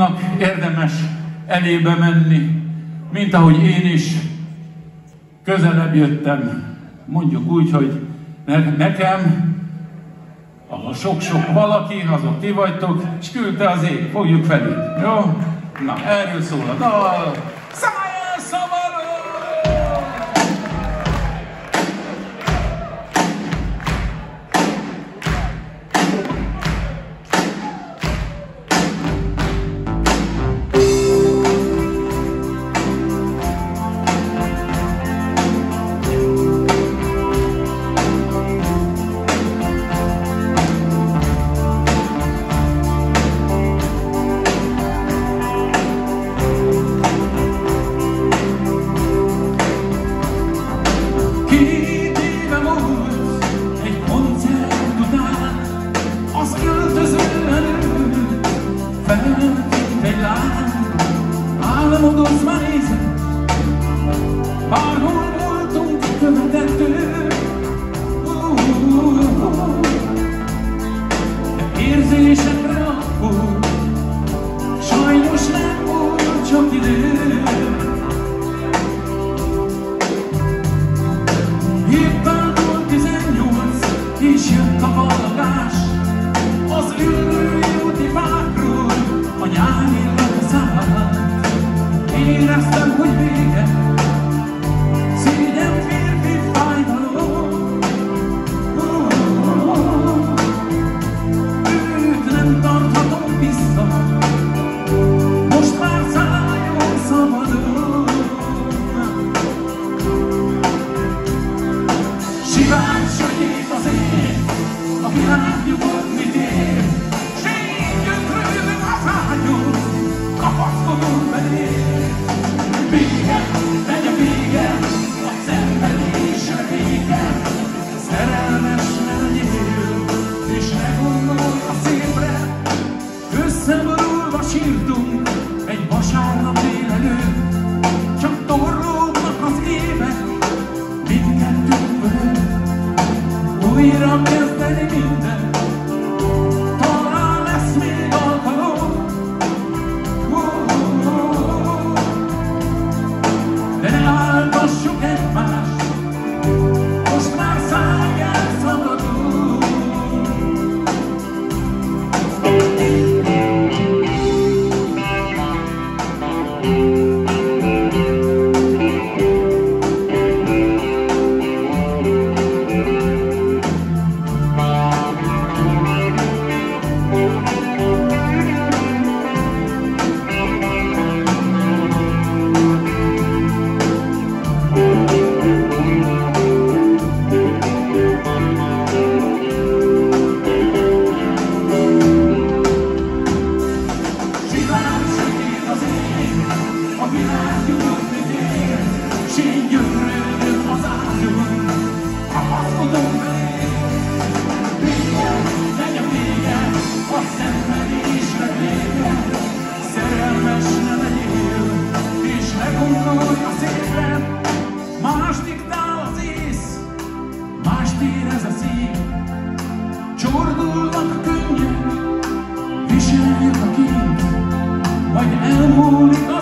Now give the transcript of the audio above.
annak érdemes elébe menni, mint ahogy én is közelebb jöttem, mondjuk úgy, hogy nekem a sok-sok valaki, azok ti vagytok, és küldte az ég, fogjuk felé. Jó? Na, erről szól a dal. Szállj szabadon! Álmodozva nézem, bárhol voltunk követendő. De érzésemre akkor sajnos nem volt csak idő. Éppen volt 18, és jött a vallagás az ülői úti fákról, a nyári szállt. Éreztem, hogy vége, szégyen férfi fájdalom. Őt nem tarthatom vissza, most már szálljon szabadon. Sivár sötét az ég, a világ nyugodt mit ér. Sénygyötrő az ágyon, kapaszkodom belé. Vége, megy a vége, a szenvedésre vége. Szerelmes ne legyél, és ne gondolj a szépre. Összeborulva sírtunk egy vasárnap délelőtt. Csak torlódnak az évek, mindkettőnk velünk. Újra kezdeni minden, talán lesz még alkalom. De ne áltassuk egymást, most már szállj el szabadul. Csordulnak a könnyek, viseljük a kint, majd elmúlik a